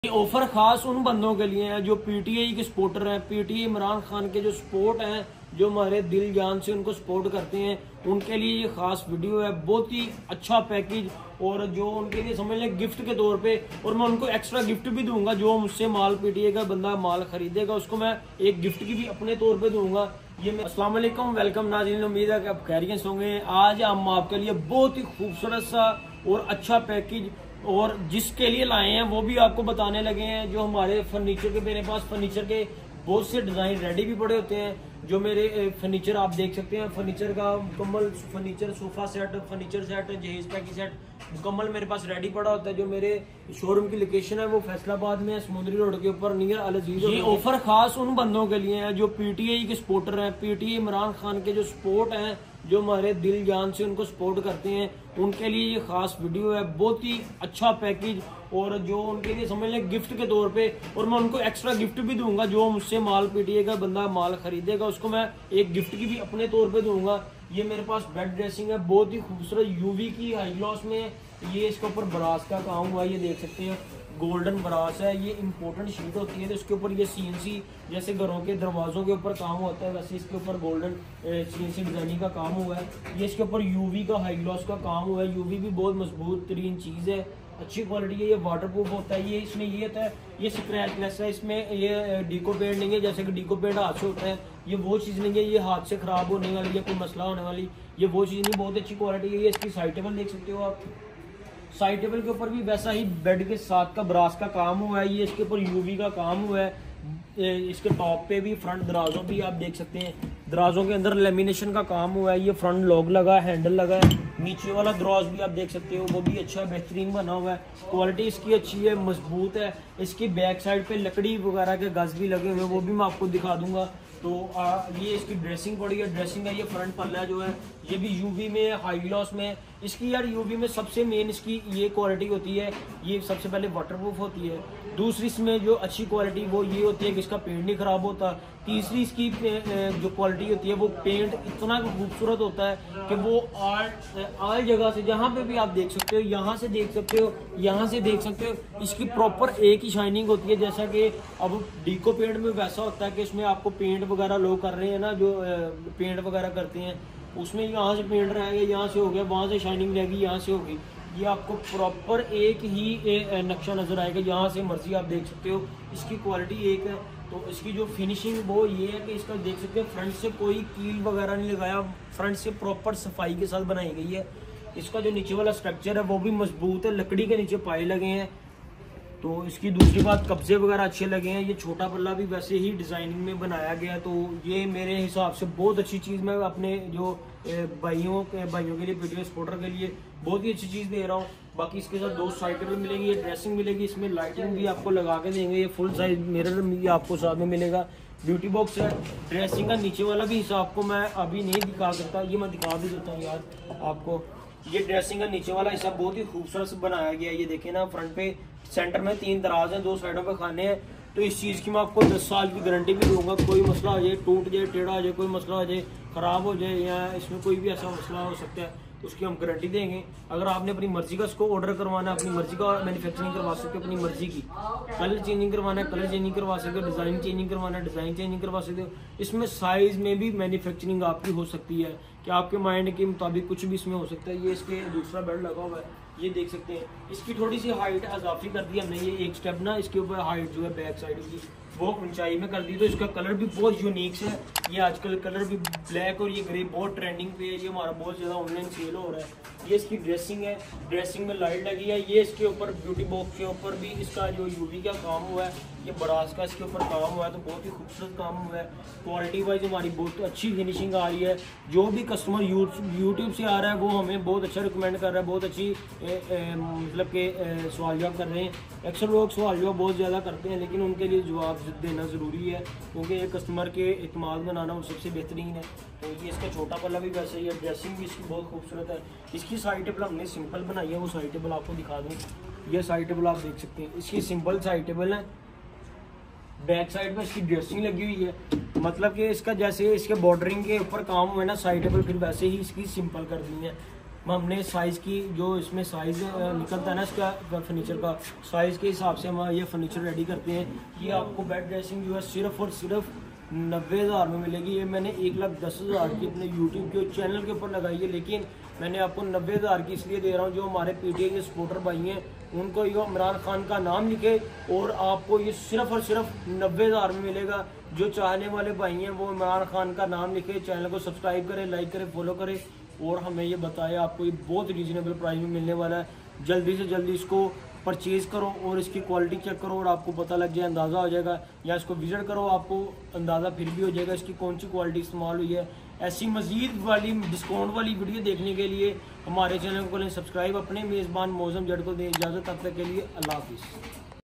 Offer खास उन बंदों के लिए है जो पीटीआई के सपोर्टर हैं। पीटीआई इमरान खान के जो सपोर्ट हैं, जो हमारे दिल जान से उनको सपोर्ट करते हैं, उनके लिए ये खास वीडियो है। बहुत ही अच्छा पैकेज और जो उनके लिए समझ लें गिफ्ट के तौर पे, और मैं उनको एक्स्ट्रा गिफ्ट भी दूंगा। जो मुझसे माल पीटीआई का बंदा माल खरीदेगा उसको मैं एक गिफ्ट की भी अपने तौर पे दूंगा। ये मैं अस्सलाम वालेकुम, वेलकम नाज़रीन, उम्मीद है कि आप खैरियत से होंगे। आज हम आपके लिए बहुत ही खूबसूरत सा और अच्छा पैकेज और जिसके लिए लाए हैं वो भी आपको बताने लगे हैं। जो हमारे फर्नीचर के, मेरे पास फर्नीचर के बहुत से डिजाइन रेडी भी पड़े होते हैं। जो मेरे फर्नीचर आप देख सकते हैं, फर्नीचर का मुकम्मल furniture, sofa set, furniture set, जहेज पैकी सेट मुकम्मल मेरे पास रेडी पड़ा होता है। जो मेरे शोरूम की लोकेशन है वो फैसलाबाद में है, समुद्री रोड के ऊपर नियर अल अजीज। ये ऑफर खास उन बंदों के लिए है जो पीटीआई के सपोर्टर हैं। पीटीआई इमरान खान के जो सपोर्ट हैं, जो हमारे दिल जान से उनको सपोर्ट करते हैं, उनके लिए ये खास वीडियो है। बहुत ही अच्छा पैकेज और जो उनके लिए समझ लें गिफ्ट के तौर पे, और मैं उनको एक्स्ट्रा गिफ्ट भी दूंगा। जो मुझसे माल पीटीआई का बंदा माल खरीदेगा उसको मैं एक गिफ्ट की भी अपने तौर पे दूंगा। ये मेरे पास बेड ड्रेसिंग है, बहुत ही खूबसूरत यूवी की हाई ग्लॉस में। ये इसके ऊपर ब्रास का काम हुआ है, ये देख सकते हैं, गोल्डन ब्रास है। ये इम्पोर्टेंट शीट होती है, तो इसके ऊपर ये सीएनसी जैसे घरों के दरवाजों के ऊपर काम होता है, वैसे इसके ऊपर गोल्डन सीएनसी डिजाइनिंग का काम हुआ है। ये इसके ऊपर यूवी का हाई ग्लॉस का काम हुआ है। यूवी भी बहुत मजबूत तरीन चीज़ है, अच्छी क्वालिटी है। ये वाटर प्रूफ होता है। ये इसमें ये होता है, ये स्क्रैचलेस है। इसमें ये डीको पेंट नहीं है, जैसे कि डीको पेंट हाथ से होता है। ये वो चीज़ नहीं है ये हाथ से खराब होने वाली या कोई मसला होने वाली, ये वो चीज़ नहीं। बहुत अच्छी क्वालिटी है। ये इसकी साइड टेबल देख सकते हो आप, साइड टेबल के ऊपर भी वैसा ही बेड के साथ का ब्रास का काम हुआ है। ये इसके ऊपर यूवी का काम हुआ है। इसके टॉप पे भी, फ्रंट दराजों भी आप देख सकते हैं, दराजों के अंदर लेमिनेशन का काम हुआ है। ये फ्रंट लॉक लगा है, हैंडल लगा है। नीचे वाला दराज भी आप देख सकते हो, वो भी अच्छा बेहतरीन बना हुआ है। क्वालिटी इसकी अच्छी है, मजबूत है। इसकी बैक साइड पे लकड़ी वगैरह के गज भी लगे हुए हैं, वो भी मैं आपको दिखा दूंगा। तो ये इसकी ड्रेसिंग पड़ी है, ड्रेसिंग है। ये फ्रंट पल्ला जो है ये भी यूवी में, हाई ग्लॉस में। इसकी यार यूवी में सबसे मेन इसकी ये क्वालिटी होती है, ये सबसे पहले वाटरप्रूफ होती है। दूसरी इसमें जो अच्छी क्वालिटी वो ये होती है कि इसका पेंट नहीं खराब होता। तीसरी इसकी जो क्वालिटी होती है वो पेंट इतना खूबसूरत होता है कि वो आल जगह से, जहाँ पे भी आप देख सकते हो, यहाँ से देख सकते हो, यहाँ से देख सकते हो, इसकी प्रॉपर एक ही शाइनिंग होती है। जैसा कि अब डीको पेंट में वैसा होता है कि इसमें आपको पेंट वगैरह लोग कर रहे हैं ना, जो पेंट वगैरह करते हैं, उसमें यहाँ से पेंट रहेगा, यहाँ से हो गया, वहाँ से शाइनिंग रहेगी, यहाँ से होगी। ये आपको प्रॉपर एक ही नक्शा नजर आएगा, यहाँ से मर्जी आप देख सकते हो। इसकी क्वालिटी एक है। तो इसकी जो फिनिशिंग वो ये है कि इसका देख सकते हो, फ्रंट से कोई कील वगैरह नहीं लगाया, फ्रंट से प्रॉपर सफाई के साथ बनाई गई है। इसका जो नीचे वाला स्ट्रक्चर है वो भी मजबूत है, लकड़ी के नीचे पाए लगे हैं। तो इसकी दूसरी बात, कब्जे वगैरह अच्छे लगे हैं। ये छोटा पल्ला भी वैसे ही डिजाइनिंग में बनाया गया है। तो ये मेरे हिसाब से बहुत अच्छी चीज़, मैं अपने जो भाइयों के लिए, वीडियो सपोर्टर के लिए बहुत ही अच्छी चीज़ दे रहा हूँ। बाकी इसके साथ दो साइड टेबल मिलेगी, ये ड्रेसिंग मिलेगी, इसमें लाइटिंग भी आपको लगा के देंगे। ये फुल साइज मिरर भी आपको साथ में मिलेगा। ब्यूटी बॉक्स है। ड्रेसिंग का नीचे वाला भी हिस्सा आपको मैं अभी नहीं दिखा सकता, ये मैं दिखा भी देता हूँ यार आपको। ये ड्रेसिंग का नीचे वाला हिस्सा बहुत ही खूबसूरत से बनाया गया है। ये देखें ना, फ्रंट पे सेंटर में 3 दराज हैं, 2 साइडों पे खाने हैं। तो इस चीज़ की मैं आपको 10 साल की गारंटी भी दूंगा। कोई मसला हो जाए, टूट जाए, टेढ़ा हो जाए, कोई मसला हो जाए, ख़राब हो जाए, या इसमें कोई भी ऐसा मसला हो सकता है, तो उसकी हम गारंटी देंगे। अगर आपने अपनी मर्जी का इसको ऑर्डर करवाना है, अपनी मर्जी का मैन्युफैक्चरिंग करवा सकते हो, अपनी मर्जी की। कलर चेंजिंग करवाना है, कलर चेंजिंग करवा सकते हो, डिज़ाइन चेंजिंग करवाना है, डिज़ाइन चेंजिंग करवा सकते हो। इसमें साइज़ में भी मैन्युफैक्चरिंग आपकी हो सकती है कि आपके माइंड के मुताबिक कुछ भी इसमें हो सकता है। ये इसके दूसरा बेड लगा हुआ है, ये देख सकते हैं। इसकी थोड़ी सी हाइट इजाफी कर दी हमने, ये एक स्टेप ना इसके ऊपर हाइट जो है बैक साइड की वो ऊंचाई में कर दी। तो इसका कलर भी बहुत यूनिक है। ये आजकल कलर भी ब्लैक और ये ग्रे बहुत ट्रेंडिंग पे है, ये हमारा बहुत ज़्यादा ऑनलाइन सेल हो रहा है। ये इसकी ड्रेसिंग है, ड्रेसिंग में लाइट लगी है। ये इसके ऊपर ब्यूटी बॉक्स के ऊपर भी इसका जो यूवी का काम हुआ है, ये ब्रास का इसके ऊपर काम हुआ है। तो बहुत ही खूबसूरत काम हुआ है। क्वालिटी वाइज हमारी बहुत अच्छी फिनिशिंग आ रही है। जो भी कस्टमर यूट्यूब से आ रहा है वो हमें बहुत अच्छा रिकमेंड कर रहा है, बहुत अच्छी मतलब के सवाल जवाब कर रहे हैं। अक्सर लोग सवाल जवाब बहुत ज़्यादा करते हैं, लेकिन उनके लिए जवाब देना ज़रूरी है, क्योंकि एक कस्टमर के इत्मीनान बनाना वो सबसे बेहतरीन है। तो ये इसका छोटा पल्ला भी वैसे ही है। ड्रेसिंग भी इसकी बहुत खूबसूरत है। इसकी साइड टेबल हमने सिंपल बनाई है, वो साइड टेबल आपको दिखा दूँ। ये साइड टेबल आप देख सकते हैं, इसकी सिंपल साइड टेबल है। बैक साइड में इसकी ड्रेसिंग लगी हुई है, मतलब कि इसका जैसे इसके बॉर्डरिंग के ऊपर काम हुआ है ना साइड टेबल, फिर वैसे ही इसकी सिंपल कर दी है। हमने साइज़ की जो इसमें साइज़ निकलता है ना इसका फर्नीचर का, साइज़ के हिसाब से हम ये फर्नीचर रेडी करते हैं। ये आपको बेड ड्रेसिंग जो है सिर्फ और सिर्फ 90,000 में मिलेगी। ये मैंने 1,10,000 की अपने यूट्यूब के चैनल के ऊपर लगाई है, लेकिन मैंने आपको 90,000 की इसलिए दे रहा हूँ जो हमारे पीटीआई के सपोर्टर भाई हैं उनको ये इमरान खान का नाम लिखे और आपको ये सिर्फ और सिर्फ 90,000 में मिलेगा। जो चाहने वाले भाई हैं वो इमरान खान का नाम लिखे, चैनल को सब्सक्राइब करें, लाइक करें, फॉलो करें और हमें ये बताएं आपको ये बहुत रीजनेबल प्राइस में मिलने वाला है। जल्दी से जल्दी इसको परचेज़ करो और इसकी क्वालिटी चेक करो और आपको पता लग जाए, अंदाज़ा हो जाएगा, या इसको विजिट करो आपको अंदाज़ा फिर भी हो जाएगा इसकी कौन सी क्वालिटी इस्तेमाल हुई है। ऐसी मज़ीद वाली डिस्काउंट वाली वीडियो देखने के लिए हमारे चैनल को करें सब्सक्राइब। अपने मेज़बान मौसम जड़ को दें इजाज़त, तब तक के लिए अल्लाह हाफिज़।